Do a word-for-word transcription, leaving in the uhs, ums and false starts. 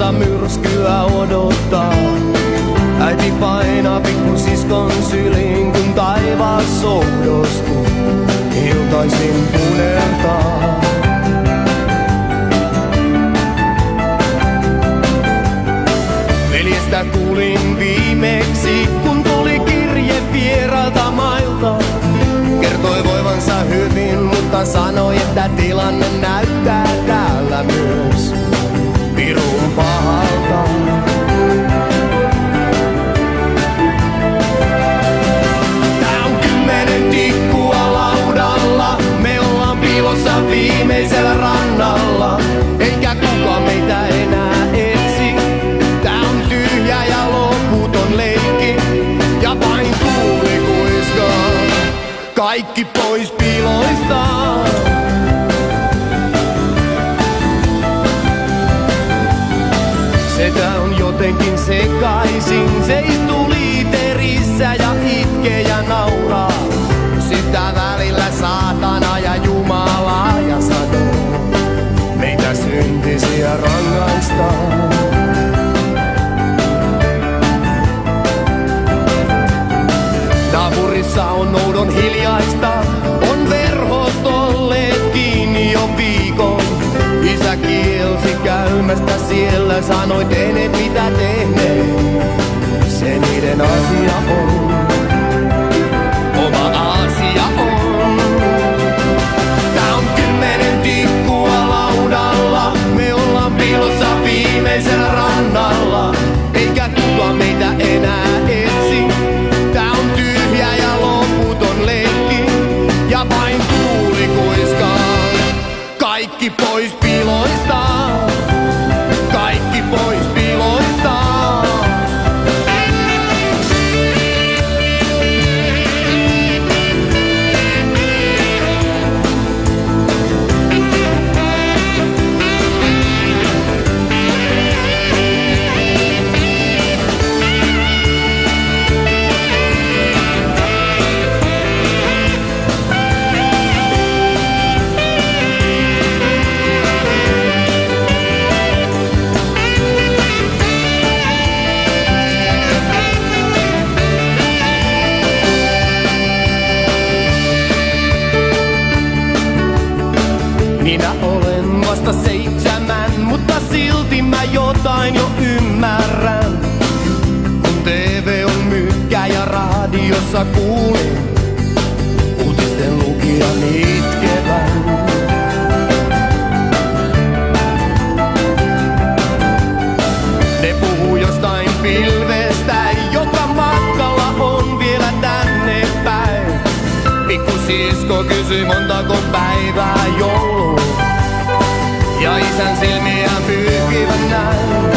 monta myrskyä odottaa. Äiti painaa pikkusiskon syliin, kun taivaas soudostuu. Iltaisin punertaa. Veljestä kuulin viimeksi, kun tuli kirje vieralta mailta. Kertoi voivansa hyvin, mutta sanoi, että tilanne näyttää täällä myös pirun pahalta. Tää on kymmenen tikkua laudalla, me ollaan piilossa viimeisellä rannalla. Eikä kukaan meitä enää etsi, tää on tyhjä ja loputon leikki. Ja vain tuuli kuiskaa, kaikki pois piiloista. Setä on jotenkin sekaisin, se istuu liiterissä ja itkee ja nauraa. Sitä välillä saatana ja Jumala ja sanoo, meitä syntisiä rangaistaan. Naapurissa on oudon hiljaista, on verhot olleet kiinni jo viikon. Isä kielsi käymästä siellä, sanoi tehneet mitä tehneet, se niiden asia on, oma asia on. Tää on kymmenen tikkua laudalla, me ollaan piilossa viimeisellä rannalla. Eikä kukaan meitä enää etsi, tää on tyhjä ja loputon leikki. Ja vain tuuli kuiskaa, kaikki pois piiloista, kaikki pois piiloista. Minä olen vasta seitsemän, mutta silti mä jotain jo ymmärrän. Kun T V on mykkä ja radiossa kuulin uutisten lukijan itkevän. Ne puhuu jostain pilvestä, joka matkalla on vielä tänne päin. Pikkusisko kysyi montako päivää joulua, ja isän silmiä pyyhkivät näin.